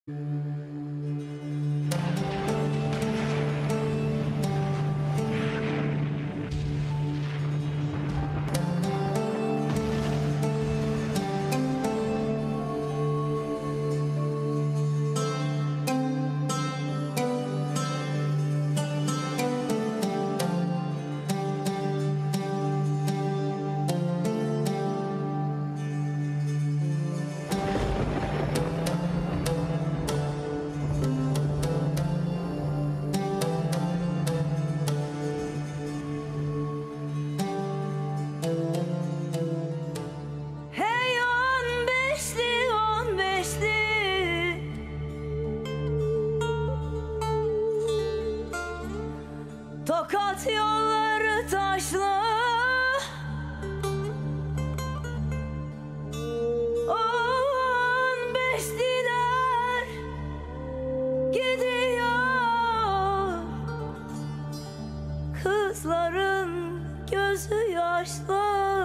Hey 15'li 15'li Tokat yolları taşlı 15'liler gidiyor Kızların gözü yaşlı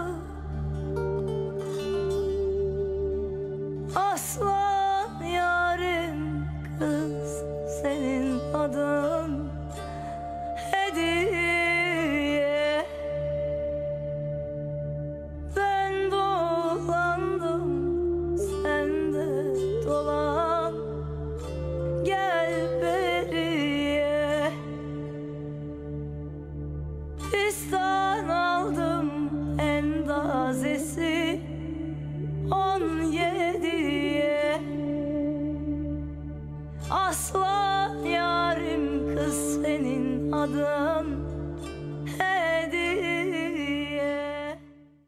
Aslan yarim kız senin adın hediye Ben dolandım sen de dolan Gel beriye Fistan aldım endazesi 17'ye Aslan yarim kız senin adın hediye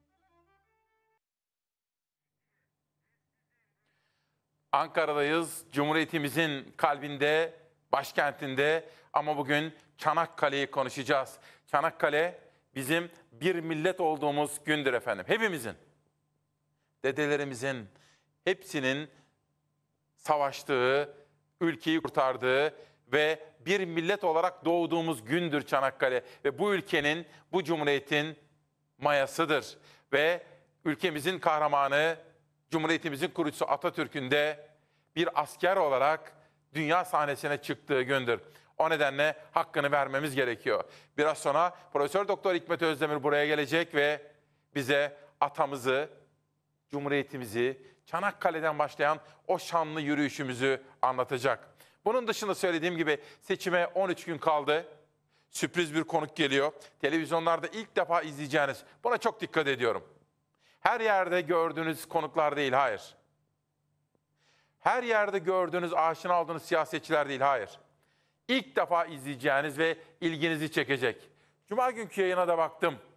Ankara'dayız. Cumhuriyetimizin kalbinde, başkentinde ama bugün Çanakkale'yi konuşacağız. Çanakkale bizim bir millet olduğumuz gündür efendim. Hepimizin, dedelerimizin, hepsinin savaştığı, ülkeyi kurtardığı ve bir millet olarak doğduğumuz gündür Çanakkale. Ve bu ülkenin, bu cumhuriyetin mayasıdır. Ve ülkemizin kahramanı, Cumhuriyetimizin kurucusu Atatürk'ün de bir asker olarak dünya sahnesine çıktığı gündür. O nedenle hakkını vermemiz gerekiyor. Biraz sonra Profesör Doktor Hikmet Özdemir buraya gelecek ve bize atamızı, Cumhuriyetimizi, Çanakkale'den başlayan o şanlı yürüyüşümüzü anlatacak. Bunun dışında söylediğim gibi seçime 13 gün kaldı. Sürpriz bir konuk geliyor. Televizyonlarda ilk defa izleyeceğiniz. Buna çok dikkat ediyorum. Her yerde gördüğünüz konuklar değil, hayır. Her yerde gördüğünüz, aşina olduğunuz siyasetçiler değil, hayır. İlk defa izleyeceğiniz ve ilginizi çekecek. Cuma günkü yayına da baktım.